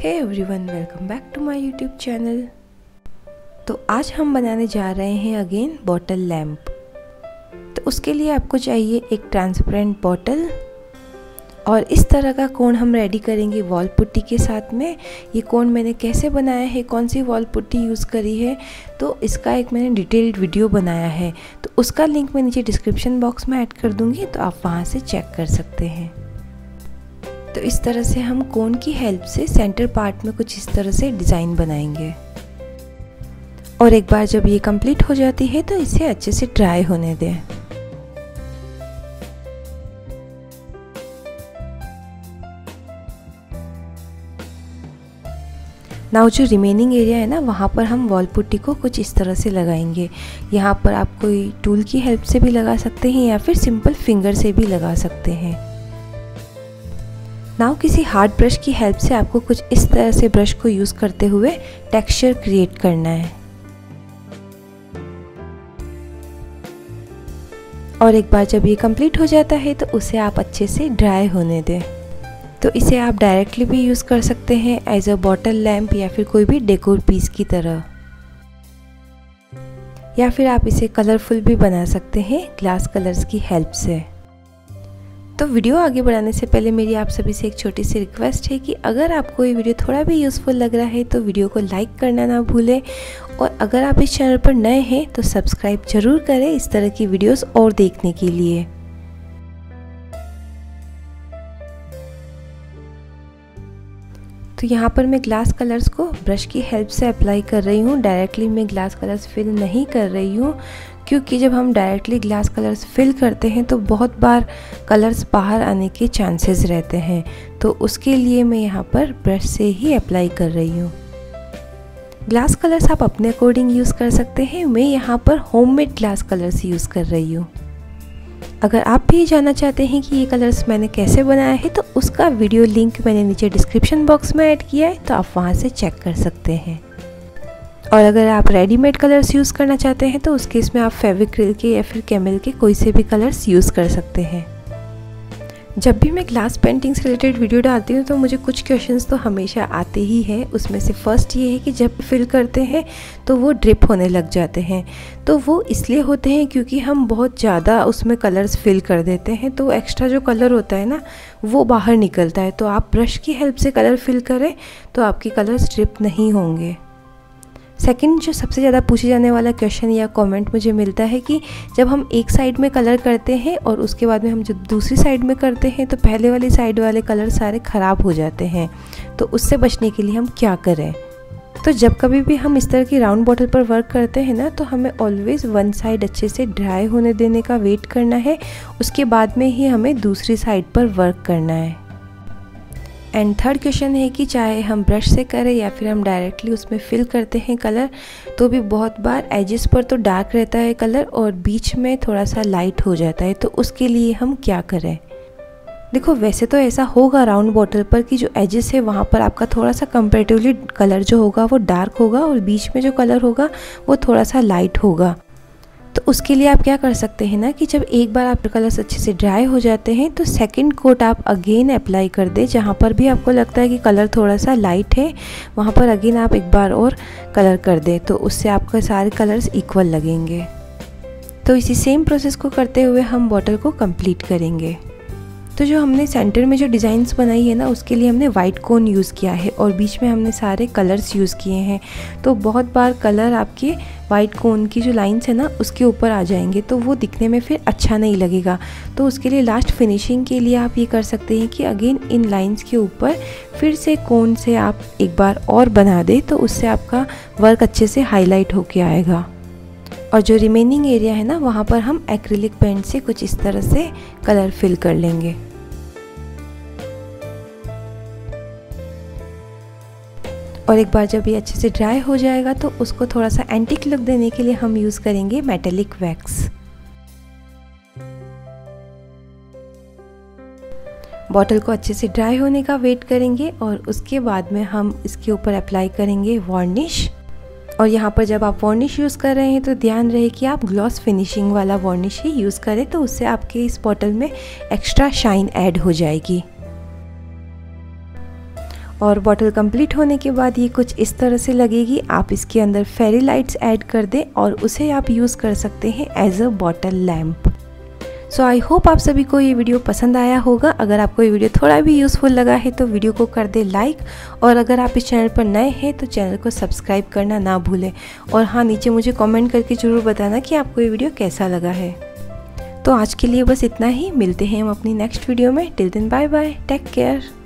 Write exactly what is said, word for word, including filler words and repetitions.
Hey everyone, welcome back to my YouTube channel. तो आज हम बनाने जा रहे हैं अगेन बॉटल लैम्प। तो उसके लिए आपको चाहिए एक ट्रांसपेरेंट बॉटल और इस तरह का कोन हम रेडी करेंगे वॉल पुट्टी के साथ में। ये कोन मैंने कैसे बनाया है, कौन सी वॉल पुट्टी यूज़ करी है, तो इसका एक मैंने डिटेल्ड वीडियो बनाया है। तो उसका लिंक मैं नीचे डिस्क्रिप्शन बॉक्स में ऐड कर दूँगी, तो आप वहाँ से चेक कर सकते हैं। तो इस तरह से हम कोन की हेल्प से सेंटर पार्ट में कुछ इस तरह से डिज़ाइन बनाएंगे और एक बार जब ये कंप्लीट हो जाती है तो इसे अच्छे से ड्राई होने दें। नाउ जो रिमेनिंग एरिया है ना, वहाँ पर हम वॉल पुट्टी को कुछ इस तरह से लगाएंगे। यहाँ पर आप कोई टूल की हेल्प से भी लगा सकते हैं या फिर सिंपल फिंगर से भी लगा सकते हैं। नाउ किसी हार्ड ब्रश की हेल्प से आपको कुछ इस तरह से ब्रश को यूज़ करते हुए टेक्सचर क्रिएट करना है और एक बार जब ये कंप्लीट हो जाता है तो उसे आप अच्छे से ड्राई होने दें। तो इसे आप डायरेक्टली भी यूज़ कर सकते हैं एज अ बॉटल लैम्प या फिर कोई भी डेकोर पीस की तरह, या फिर आप इसे कलरफुल भी बना सकते हैं ग्लास कलर्स की हेल्प से। तो वीडियो आगे बढ़ाने से पहले मेरी आप सभी से एक छोटी सी रिक्वेस्ट है कि अगर आपको ये वीडियो थोड़ा भी यूज़फुल लग रहा है तो वीडियो को लाइक करना ना भूलें, और अगर आप इस चैनल पर नए हैं तो सब्सक्राइब जरूर करें इस तरह की वीडियोस और देखने के लिए। तो यहाँ पर मैं ग्लास कलर्स को ब्रश की हेल्प से अप्लाई कर रही हूँ। डायरेक्टली मैं ग्लास कलर्स फिल नहीं कर रही हूँ, क्योंकि जब हम डायरेक्टली ग्लास कलर्स फिल करते हैं तो बहुत बार कलर्स बाहर आने के चांसेस रहते हैं। तो उसके लिए मैं यहाँ पर ब्रश से ही अप्लाई कर रही हूँ। ग्लास कलर्स आप अपने अकॉर्डिंग यूज़ कर सकते हैं। मैं यहाँ पर होममेड ग्लास कलर्स यूज़ कर रही हूँ। अगर आप भी जानना चाहते हैं कि ये कलर्स मैंने कैसे बनाया है तो उसका वीडियो लिंक मैंने नीचे डिस्क्रिप्शन बॉक्स में ऐड किया है, तो आप वहाँ से चेक कर सकते हैं। और अगर आप रेडीमेड कलर्स यूज़ करना चाहते हैं तो उस केस में आप फेविक्रिल के या फिर कैमल के कोई से भी कलर्स यूज़ कर सकते हैं। जब भी मैं ग्लास पेंटिंग से रिलेटेड वीडियो डालती हूँ तो मुझे कुछ क्वेश्चंस तो हमेशा आते ही हैं। उसमें से फर्स्ट ये है कि जब फिल करते हैं तो वो ड्रिप होने लग जाते हैं। तो वो इसलिए होते हैं क्योंकि हम बहुत ज़्यादा उसमें कलर्स फिल कर देते हैं, तो एक्स्ट्रा जो कलर होता है ना वो बाहर निकलता है। तो आप ब्रश की हेल्प से कलर फिल करें तो आपके कलर्स ड्रिप नहीं होंगे। सेकंड, जो सबसे ज़्यादा पूछे जाने वाला क्वेश्चन या कमेंट मुझे मिलता है कि जब हम एक साइड में कलर करते हैं और उसके बाद में हम जब दूसरी साइड में करते हैं तो पहले वाली साइड वाले कलर सारे ख़राब हो जाते हैं, तो उससे बचने के लिए हम क्या करें। तो जब कभी भी हम इस तरह की राउंड बॉटल पर वर्क करते हैं ना, तो हमें ऑलवेज़ वन साइड अच्छे से ड्राई होने देने का वेट करना है, उसके बाद में ही हमें दूसरी साइड पर वर्क करना है। एंड थर्ड क्वेश्चन है कि चाहे हम ब्रश से करें या फिर हम डायरेक्टली उसमें फिल करते हैं कलर, तो भी बहुत बार एजेस पर तो डार्क रहता है कलर और बीच में थोड़ा सा लाइट हो जाता है। तो उसके लिए हम क्या करें। देखो, वैसे तो ऐसा होगा राउंड बॉटल पर कि जो एजेस है वहाँ पर आपका थोड़ा सा कंपेरेटिवली कलर जो होगा वो डार्क होगा और बीच में जो कलर होगा वो थोड़ा सा लाइट होगा। तो उसके लिए आप क्या कर सकते हैं ना कि जब एक बार आपके कलर्स अच्छे से ड्राई हो जाते हैं तो सेकंड कोट आप अगेन अप्लाई कर दें। जहाँ पर भी आपको लगता है कि कलर थोड़ा सा लाइट है वहाँ पर अगेन आप एक बार और कलर कर दें, तो उससे आपके सारे कलर्स इक्वल लगेंगे। तो इसी सेम प्रोसेस को करते हुए हम बॉटल को कंप्लीट करेंगे। तो जो हमने सेंटर में जो डिज़ाइंस बनाई है ना, उसके लिए हमने वाइट कोन यूज़ किया है और बीच में हमने सारे कलर्स यूज़ किए हैं। तो बहुत बार कलर आपके वाइट कोन की जो लाइंस है ना उसके ऊपर आ जाएंगे, तो वो दिखने में फिर अच्छा नहीं लगेगा। तो उसके लिए लास्ट फिनिशिंग के लिए आप ये कर सकते हैं कि अगेन इन लाइंस के ऊपर फिर से कोन से आप एक बार और बना दें, तो उससे आपका वर्क अच्छे से हाईलाइट होके आएगा। और जो रिमेनिंग एरिया है ना, वहाँ पर हम एक्रिलिक पेंट से कुछ इस तरह से कलर फिल कर लेंगे। और एक बार जब ये अच्छे से ड्राई हो जाएगा तो उसको थोड़ा सा एंटीक लुक देने के लिए हम यूज़ करेंगे मेटेलिक वैक्स। बॉटल को अच्छे से ड्राई होने का वेट करेंगे और उसके बाद में हम इसके ऊपर अप्लाई करेंगे वार्निश। और यहाँ पर जब आप वार्निश यूज़ कर रहे हैं तो ध्यान रहे कि आप ग्लॉस फिनिशिंग वाला वार्निश ही यूज़ करें, तो उससे आपके इस बॉटल में एक्स्ट्रा शाइन ऐड हो जाएगी। और बॉटल कंप्लीट होने के बाद ये कुछ इस तरह से लगेगी। आप इसके अंदर फेरी लाइट्स ऐड कर दें और उसे आप यूज़ कर सकते हैं as a bottle lamp. So I hope आप सभी को ये वीडियो पसंद आया होगा। अगर आपको ये वीडियो थोड़ा भी यूज़फुल लगा है तो वीडियो को कर दे लाइक, और अगर आप इस चैनल पर नए हैं तो चैनल को सब्सक्राइब करना ना भूलें। और हाँ, नीचे मुझे कमेंट करके ज़रूर बताना कि आपको ये वीडियो कैसा लगा है। तो आज के लिए बस इतना ही, मिलते हैं हम अपनी नेक्स्ट वीडियो में। Till then bye bye, take care.